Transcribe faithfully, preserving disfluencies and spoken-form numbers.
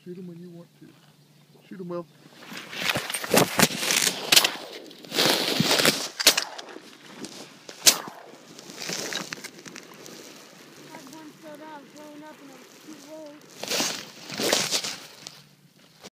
Shoot them when you want to. Shoot them, Will. I had one fell down, blowing up, and it was too low.